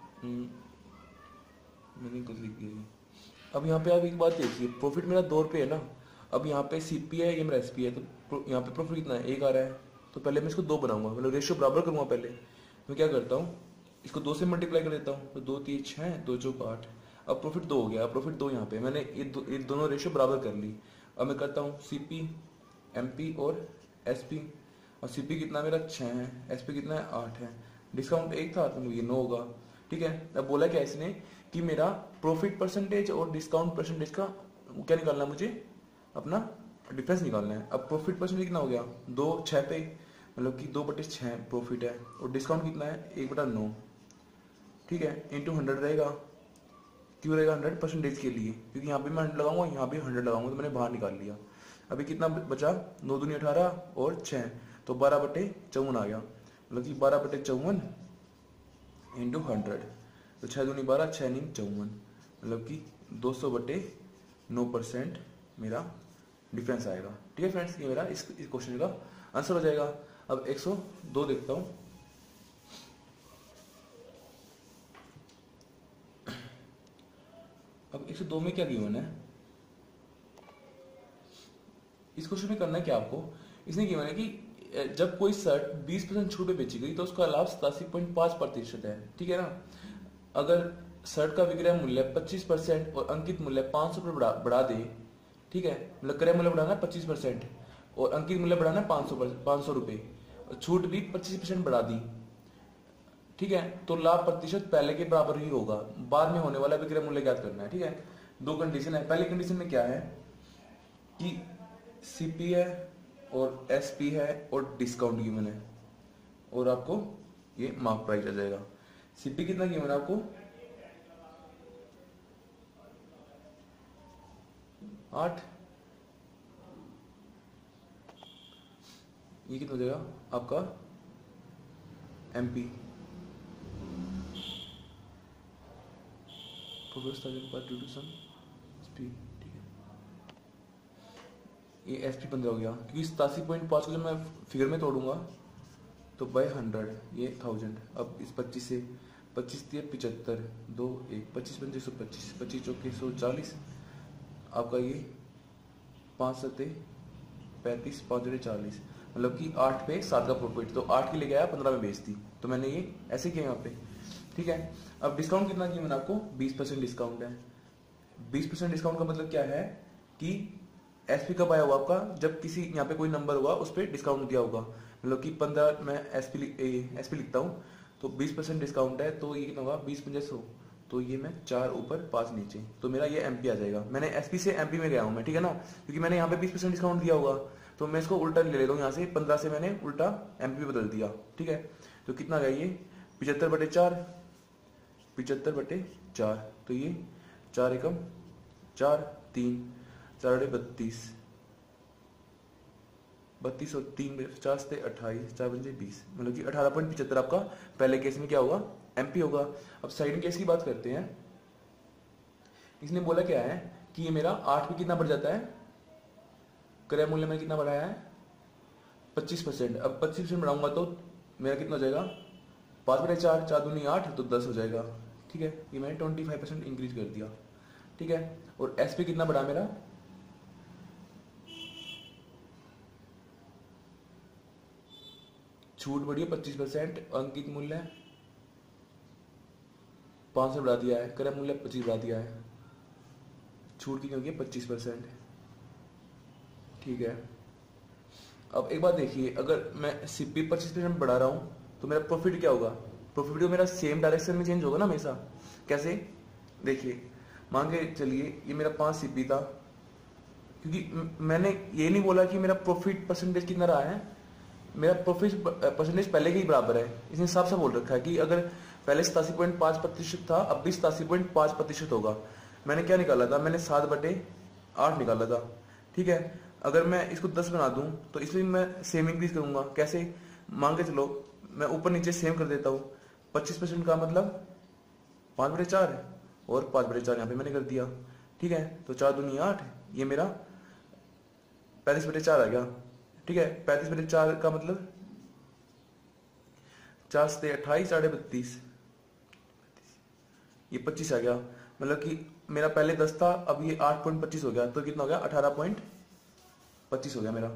मैंने गलती लिख दी है। अब यहाँ पे आप एक बात देखिए, प्रॉफिट मेरा 2 रुपये है ना, अब यहाँ पे CP है, ये मेरा SP है, तो यहाँ पे प्रॉफिट कितना है 1 आ रहा है। तो पहले मैं इसको 2 बनाऊंगा, मतलब रेशियो बराबर करूँगा। पहले मैं क्या करता हूँ, इसको 2 से मल्टीप्लाई कर देता हूँ, तो 2 3 6, 2 चौक 8। अब प्रॉफिट 2 हो गया। अब प्रॉफिट 2 यहाँ पे मैंने ये दोनों रेशियो बराबर कर ली। अब मैं करता हूँ CP, MP और SP। और CP कितना मेरा 6 है, SP कितना है 8 है। डिस्काउंट 1 था तो ये 9 होगा। ठीक है, अब बोला क्या इसने कि मेरा प्रॉफिट परसेंटेज और डिस्काउंट परसेंटेज का क्या निकालना है, मुझे अपना डिफरेंस निकालना है। अब प्रॉफिट परसेंटेज कितना हो गया 2 6 पे, मतलब कि 2/6 प्रॉफिट है, और डिस्काउंट कितना है 1/9। ठीक है, इंटू 100 रहेगा। क्यों रहेगा 100 परसेंटेज के लिए, क्योंकि यहाँ पे मैं 100 लगाऊंगा, यहाँ पे 100 लगाऊंगा, तो मैंने बाहर निकाल लिया। अभी कितना बचा 9 दूनी 18 और 6, तो 12/54 आ गया, मतलब कि 12/54 इंटू 100, तो 6 दूनी 12, 6 नीम 54, मतलब कि 200/9% मेरा डिफरेंस आएगा। ठीक है फ्रेंड्स, ये मेरा इस क्वेश्चन का आंसर हो जाएगा। अब 102 देखता हूँ। अब 102 में क्या गिवन है, इस क्वेश्चन में करना है क्या आपको, इसने गिवन है कि जब कोई शर्ट 20% छूट पे बेची गई तो उसका लाभ 87.5% है। ठीक है ना, अगर शर्ट का विक्रय मूल्य 25% और अंकित मूल्य 500 रुपये बढ़ा दे, ठीक है, मतलब क्रय मूल्य बढ़ाना है 25% और अंकित मूल्य बढ़ाना है 500 रुपये, और छूट भी 25% बढ़ा दी, ठीक है, तो लाभ प्रतिशत पहले के बराबर ही होगा। बाद में होने वाला विक्रय मूल्य ज्ञात करना है। ठीक है, 2 कंडीशन है। पहली कंडीशन में क्या है कि CP है और SP है और डिस्काउंट गिवन है, और आपको ये मार्क प्राइस आ जाएगा। CP कितना गिवन है आपको 8, ये कितना हो जाएगा आपका MP, ठीक है, ये SP 15 हो गया, क्योंकि 87.5 को जब मैं फिगर में तोड़ूंगा तो बाय 100 ये 1000। अब इस 25 से 25 दिए 75, 2 1 25 25 125, 25 चौके 140, आपका ये 5 7 35, 5 40, मतलब कि 8 पे 7 का प्रॉफिट, तो 8 के लिए गया 15 में बेच दी, तो मैंने ये ऐसे किया यहाँ पे। ठीक है, अब डिस्काउंट कितना किया मैंने आपको 20% डिस्काउंट है। 20% डिस्काउंट का मतलब क्या है कि SP कब आया होगा आपका, जब किसी यहाँ पे कोई नंबर होगा उस पर डिस्काउंट दिया होगा, मतलब कि 15 मैं SP लिखता हूँ, तो 20% डिस्काउंट है, तो ये कितना होगा 20 50 100, तो ये मैं 4 ऊपर 5 नीचे, तो मेरा ये MP आ जाएगा। मैंने SP से MP में गया हूँ मैं, ठीक है ना, क्योंकि मैंने यहाँ पे 20% डिस्काउंट दिया होगा, तो मैं इसको उल्टा ले लेता हूँ, यहाँ से 15 से मैंने उल्टा MP में बदल दिया। ठीक है, तो कितना गया ये 75/4, 75/4, तो ये 4 एकम 4 3, 4 32, 32 और 3 50 से 28, 4 5 20, मतलब कि 18.75 आपका पहले केस में क्या होगा MP होगा। अब सेकंड केस की बात करते हैं। इसने बोला क्या है कि ये मेरा 8 में कितना बढ़ जाता है, क्रय मूल्य में कितना बढ़ाया है 25%। अब 25% बढ़ाऊंगा तो मेरा कितना हो जाएगा 5/4, 4 दूनी 8, तो 10 हो जाएगा। ठीक है, ये मैंने 25% इंक्रीज कर दिया। ठीक है, और SP कितना बढ़ा मेरा छूट बढ़ी है 25%, अंकित मूल्य 500 बढ़ा दिया है, क्रय मूल्य 25 बढ़ा दिया है, छूट की होगी 25%। ठीक है, अब एक बात देखिए, अगर मैं CP 25% बढ़ा रहा हूं तो मेरा प्रॉफिट क्या होगा, प्रॉफिट तो मेरा सेम डायरेक्शन में चेंज होगा ना हमेशा। कैसे देखिए, मान के चलिए ये मेरा 5 CP था, क्योंकि मैंने ये नहीं बोला कि मेरा प्रॉफिट परसेंटेज कितना रहा है, मेरा प्रॉफिट परसेंटेज पहले के ही बराबर है। इसने साफ साफ बोल रखा है कि अगर पहले 87.5% था, अब भी 87.5% होगा। मैंने क्या निकाला था, मैंने 7/8 निकाला था। ठीक है, अगर मैं इसको 10 बना दूं तो इसमें मैं सेम इंक्रीज करूंगा। कैसे? मान के चलो मैं ऊपर नीचे सेम कर देता हूँ। 25% का मतलब 5/4 है, और 5/4 यहाँ पे मैंने कर दिया। ठीक है, तो 4 दूनी 8, ये मेरा 35/4 आ गया। ठीक है, 35/4 का मतलब 4 से 28, 32, ये 25 आ गया। मतलब कि मेरा पहले 10 था, अब ये 8.25 हो गया, तो कितना हो गया? 18.25 हो गया मेरा।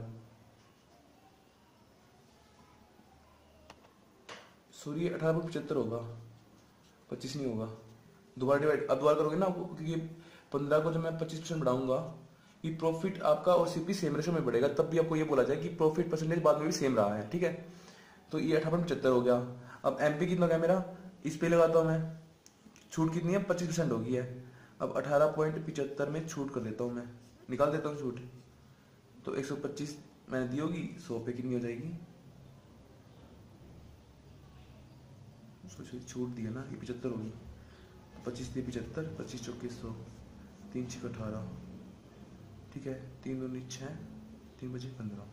सॉरी 18.75 होगा, 25 नहीं होगा। दोबारा डिवाइड अब दोबारा करोगे ना, क्योंकि 15 को जब मैं 25% बढ़ाऊंगा, ये प्रॉफिट आपका और सीपी सेम रेशो में बढ़ेगा, तब भी आपको ये बोला जाए कि प्रॉफिट परसेंटेज बाद में भी सेम रहा है। ठीक है, तो ये 18.75 हो गया। अब एमपी कितना हो गया मेरा? इस पे लगाता हूँ मैं, छूट कितनी है? 25% होगी है। अब 18.75 में छूट कर देता हूँ मैं, निकाल देता हूँ छूट। तो 125 मैंने दी होगी, 100 पे कितनी हो जाएगी? छूट दी है ना, ये 75 होगी। 25 दिए 75, 25 चौके 100, 3 6 18। ठीक है, 3 दूनी 6, 3 बजे 15,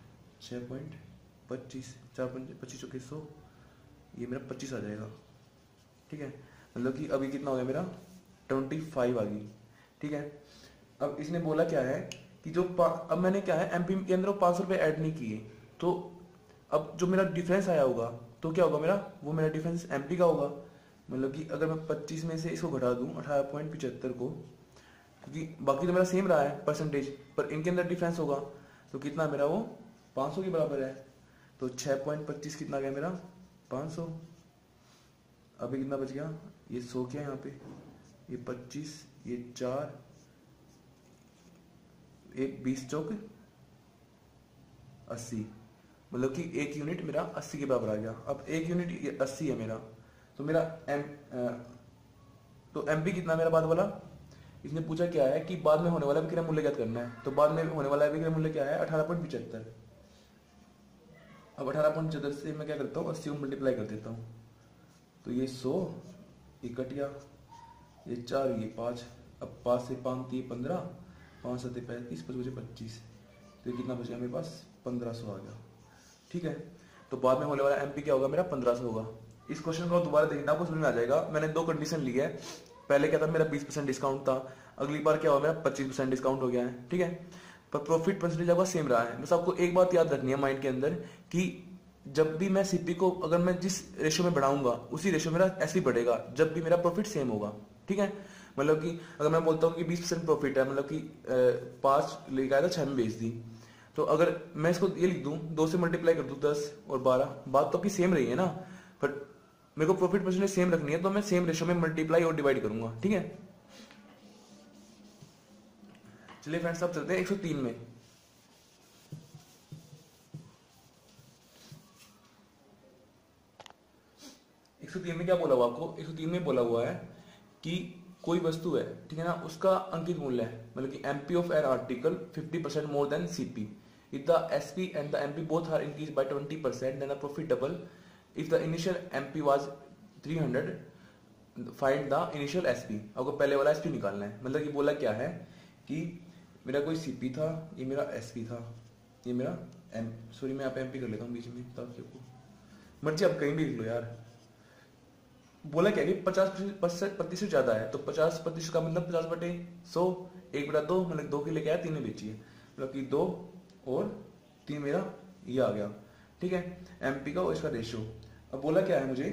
6.25, 4.25 चौके 100, ये मेरा 25 आ जाएगा। ठीक है, मतलब कि अभी कितना हो गया मेरा? 25 आ गई। ठीक है, अब इसने बोला क्या है कि जो अब मैंने क्या है एमपी के अंदर 500 रुपये ऐड नहीं किए, तो अब जो मेरा डिफरेंस आया होगा तो क्या होगा मेरा? वो मेरा डिफरेंस एमपी का होगा। मतलब कि अगर मैं 25 में से इसको घटा दूं 18.75 को, क्योंकि बाकी तो मेरा सेम रहा है परसेंटेज, पर इनके अंदर डिफरेंस होगा, तो कितना मेरा? वो 500 के बराबर है। तो 6.25 कितना आ गया मेरा? 500। अभी कितना बच गया? ये 100 क्या है यहाँ पे? ये 25, ये 4, एक 20 चौक 80, मतलब कि एक यूनिट मेरा 80 के बराबर आ गया। अब एक यूनिट 80 है मेरा, तो मेरा तो एमपी कितना मेरा बाद वाला? इसने पूछा क्या है कि बाद में होने वाला विक्रय मूल्य ज्ञात करना है, तो बाद में होने वाला विक्रय मूल्य क्या है? 18.75। अब 18.75 से मैं क्या करता हूँ? 80 को मल्टीप्लाई कर देता हूँ, तो ये 100, ये कट गया, ये 4, ये 5, अब 5 से 5 ये 15, 5 7 35, 5 बचे 25, तो ये कितना बचा मेरे पास? 1500 आ गया। ठीक है, तो बाद में होने वाला एमपी क्या होगा मेरा? 1500 होगा। इस क्वेश्चन को दोबारा देखना, आपको समझ में आ जाएगा। मैंने 2 कंडीशन ली है, पहले क्या था मेरा 20% डिस्काउंट था, अगली बार क्या हुआ मेरा 25% डिस्काउंट हो गया है। ठीक है, पर प्रॉफिट परसेंटेज आपका सेम रहा है। बस आपको एक बात याद रखनी है माइंड के अंदर कि जब भी मैं सीपी को अगर मैं जिस रेशो में बढ़ाऊंगा उसी रेशो मेरा ऐसे ही बढ़ेगा जब भी मेरा प्रॉफिट सेम होगा। ठीक है, मतलब कि अगर मैं बोलता हूँ कि 20% प्रॉफिट है, मतलब कि 5 लेके आया था 6 में बेच दी, तो अगर मैं इसको ये लिख दूं 2 से मल्टीप्लाई कर दूं 10 और 12, बात तो आपकी सेम रही है ना, पर मेरे को प्रॉफिट परसेंटेज सेम रखनी है, तो मैं सेम रेशो में मल्टीप्लाई और डिवाइड करूंगा। ठीक है, चलिए फ्रेंड्स अब चलते हैं 103 में। 103 में क्या बोला हुआ आपको? 103 में बोला हुआ है कि कोई वस्तु है, ठीक है ना, उसका अंकित मूल्य है, मतलब कि MP of an article 50% more than CP, if the SP and the MP both are increased by 20%, then the profit double. If the initial MP was 300, find the initial SP. आपको पहले वाला SP निकालना है। मतलब कि बोला क्या है कि मेरा कोई CP था, ये मेरा SP था, ये मेरा सॉरी मैं यहाँ पे MP कर लेता हूँ बीच में, ताकि आपको मर्जी आप कहीं भी लिख लो यार। बोला क्या कि 50% ज्यादा है, तो 50% का मतलब 50/100, 1/2, मतलब 2 की लेके आया, 3 ने बेची है, मतलब कि 2 और 3 मेरा ये आ गया। ठीक है, एमपी का और इसका रेशियो। अब बोला क्या है मुझे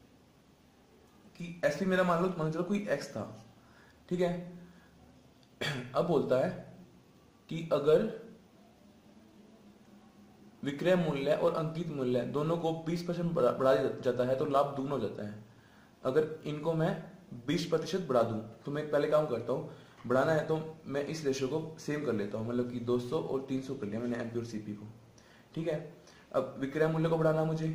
कि एसपी मेरा मान चलो कोई एक्स था। ठीक है, अब बोलता है कि अगर विक्रय मूल्य और अंकित मूल्य दोनों को 20% बढ़ा जाता है तो लाभ दुगना हो जाता है। अगर इनको मैं 20% बढ़ा दूं तो मैं पहले काम करता हूं, बढ़ाना है तो मैं इस रेशियो को सेम कर लेता हूं, मतलब कि 200 और 300 कर लिया मैंने एमपी और सीपी को। ठीक है, अब विक्रय मूल्य को बढ़ाना मुझे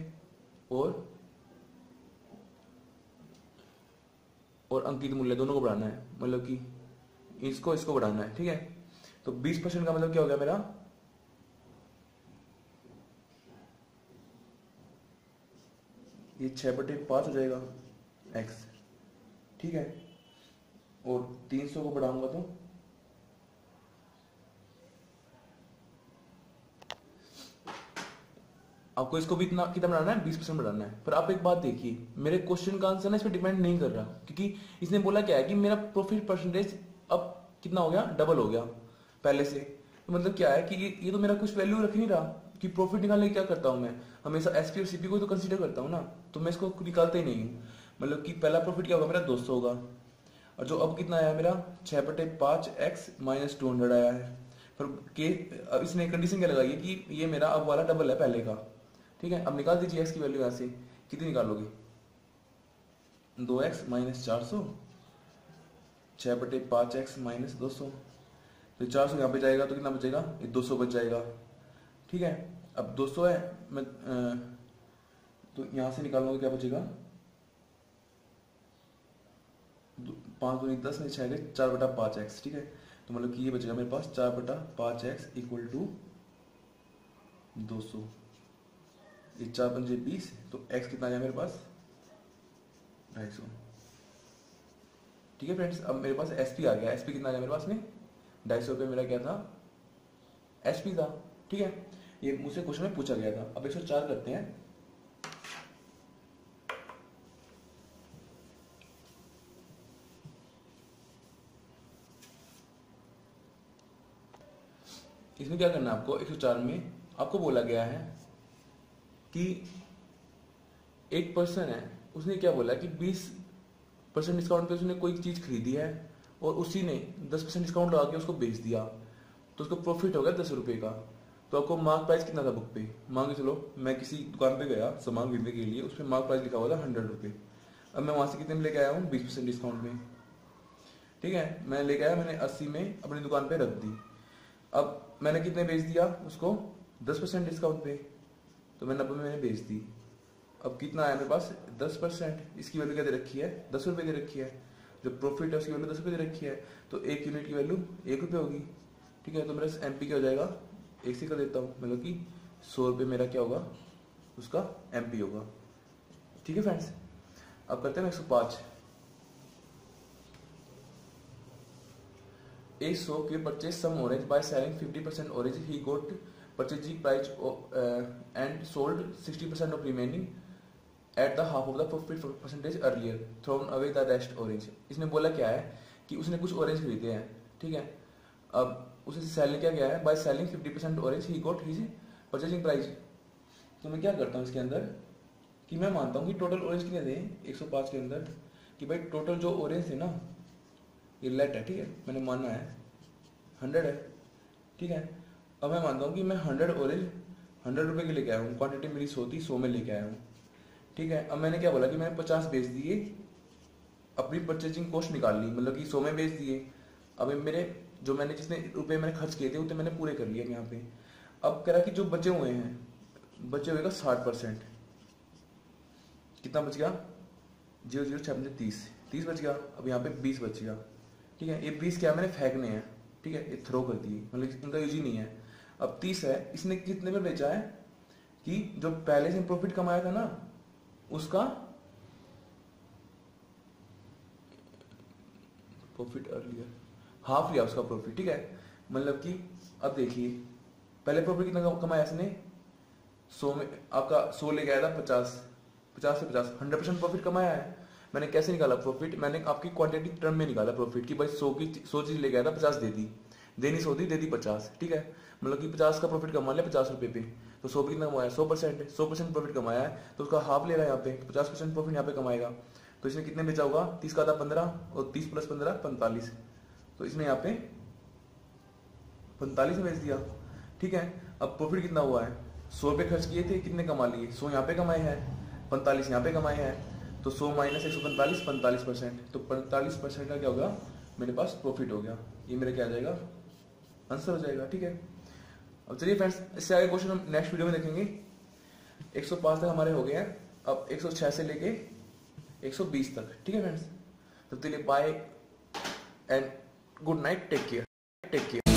और अंकित मूल्य दोनों को बढ़ाना है, मतलब कि इसको बढ़ाना है। ठीक है, तो 20% का मतलब क्या हो गया मेरा? ये 6/5 हो जाएगा एक्स। ठीक है, और 300 को बढ़ाऊंगा तो आपको इसको भी इतना कितना बढ़ाना है, 20% बढ़ाना है। पर आप एक बात देखिए, मेरे क्वेश्चन का आंसर ना इस पर डिपेंड नहीं कर रहा, क्योंकि इसने बोला क्या है कि मेरा प्रॉफिट परसेंटेज अब कितना हो गया, डबल हो गया पहले से। तो मतलब क्या है कि ये तो मेरा कुछ वैल्यू रख नहीं रहा कि प्रॉफिट निकालने की क्या करता हूं मैं, हमेशा एसपी और सीपी को तो कंसीडर करता हूँ ना, तो मैं इसको निकालता ही नहीं हूँ। मतलब कि पहला प्रॉफिट क्या होगा मेरा, 200 होगा, और जो अब कितना आया मेरा 6/5x माइनस 200 आया है। पर के अब इसने कंडीशन क्या लगाई है कि ये मेरा अब वाला डबल है पहले का, ठीक है। अब निकाल दीजिए x की वैल्यू यहाँ से, कितनी निकालोगे, 2x माइनस 400, 6/5x माइनस 200, तो 400 यहाँ पे जाएगा तो कितना बचेगा, ये 200 बच जाएगा, ठीक है। अब 200 है, मैं तो यहाँ से निकालूंगा क्या बचेगा, 5 दूनी 10 नहीं, 6 गए 4/5x, ठीक है। तो मतलब कि ये बचेगा मेरे पास 4/5x इक्वल टू 200, ये 4×5 20, तो x कितना आया मेरे पास 250, ठीक है फ्रेंड्स। अब मेरे पास एसपी आ गया, एसपी कितना आ गया मेरे पास में 250 रुपये मेरा क्या था, एसपी था, ठीक है। ये मुझसे क्वेश्चन में पूछा गया था। अब 104 करते हैं। इसमें क्या करना है आपको, 104 में आपको बोला गया है कि एक पर्सन है, उसने क्या बोला कि 20% डिस्काउंट पे उसने कोई चीज खरीदी है और उसी ने 10% डिस्काउंट लगा के उसको बेच दिया, तो उसको प्रॉफिट हो गया 10 रुपए का। तो आपको मार्क प्राइस कितना था बुक पे, मान के चलो मैं किसी दुकान पे गया सामान खरीदने के लिए, उस पर मार्क प्राइस लिखा हुआ था 100 रुपये। अब मैं वहां से कितने में लेके आया हूँ, 20% डिस्काउंट में, ठीक है। मैं लेके आया, मैंने 80 में अपनी दुकान पे रख दी। अब मैंने कितने बेच दिया उसको, 10% डिस्काउंट पे, तो मैंने 90 में मैंने बेच दी। अब कितना आया मेरे पास, 10%, इसकी वैल्यू क्या दे रखी है, 10 रुपये दे रखी है, जो प्रॉफिट है उसकी वैल्यू 10 रुपये दे रखी है, तो एक यूनिट की वैल्यू 1 रुपये होगी, ठीक है। तो मेरा एमपी क्या हो जाएगा, एक से कर देता हूँ, मतलब कि 100 रुपये मेरा क्या होगा, उसका एमपी होगा, ठीक है फ्रेंड्स। अब करते हैं 105। A shopkeeper purchased some orange by selling 50% orange. He got purchasing price and sold 60% of remaining at the half of the profit percentage earlier, thrown away the rest orange. इसने बोला क्या है कि उसने कुछ ऑरेंज खरीदे हैं, ठीक है। अब उसे सेल क्या गया है, by selling 50% orange he got his purchasing price। तो मैं क्या करता हूँ इसके अंदर कि मैं मानता हूँ कि टोटल ऑरेंज कितने थे 105 के अंदर, कि भाई टोटल जो ऑरेंज थे ना, ये लेट है, ठीक है, मैंने माना है 100 है, ठीक है। अब मैं मानता हूँ कि मैं 100 ऑरेंज 100 रुपये के लेके आया हूँ, क्वांटिटी मेरी 100 थी, 100 में लेके आया हूँ, ठीक है। अब मैंने क्या बोला कि मैंने 50 बेच दिए, अपनी परचेजिंग कॉस्ट निकाल ली, मतलब कि 100 में बेच दिए। अब मेरे जो मैंने जितने रुपए मैंने खर्च किए थे उतने मैंने पूरे कर लिए यहाँ पे। अब कह रहा कि जो बचे हुए हैं, बचे हुए का 60%, कितना बच गया, 0.0 बच गया। अब यहाँ पे 20 बच गया, ठीक है। ये 20 क्या मैंने फेंकने हैं, ठीक है, ये थ्रो कर दिए, मतलब इनका यूज ही नहीं है। अब 30 है, इसने कितने में बेचा है कि जो पहले से प्रॉफिट कमाया था ना, उसका प्रॉफिट अर्लियर हाफ लिया उसका प्रॉफिट, ठीक है। मतलब कि अब देखिए पहले प्रॉफिट कितना कमाया इसने, 100 में आपका 100 लेके आया था 50 से 50 100% प्रॉफिट कमाया है। मैंने कैसे निकाला प्रॉफिट, मैंने आपकी क्वांटिटी टर्म में निकाला प्रॉफिट कि भाई 100 चीज लेके आया था, 50 दे दी, देनी 100 थी, दे दी 50, ठीक है। मतलब कि 50 का प्रॉफिट कमा लिया 50 रुपए पे, तो 100 कितना कमाया, 100% प्रॉफिट कमाया है, तो उसका हाफ ले रहा है यहाँ पे, 50% प्रॉफिट यहाँ पे कमाएगा। तो इसने कितने बेचा होगा, 30 का था 15, और 30 + 15 45, तो इसने यहाँ पे 45 में बेच दिया, ठीक है। अब प्रॉफिट कितना हुआ है, 100 रुपये खर्च किए थे, कितने कमा लिए, 100 यहाँ पे कमाए हैं, 45 यहाँ पे कमाए हैं, तो 100 - 145 45%, तो 45% का क्या होगा मेरे पास प्रॉफिट हो गया। ये मेरा क्या आ जाएगा, आंसर हो जाएगा, ठीक है। अब चलिए फ्रेंड्स, इससे आगे क्वेश्चन हम नेक्स्ट वीडियो में देखेंगे। 105 तक हमारे हो गए हैं, अब 106 से लेके 120 तक, ठीक है फ्रेंड्स। तब तक के लिए bye and good night, take care.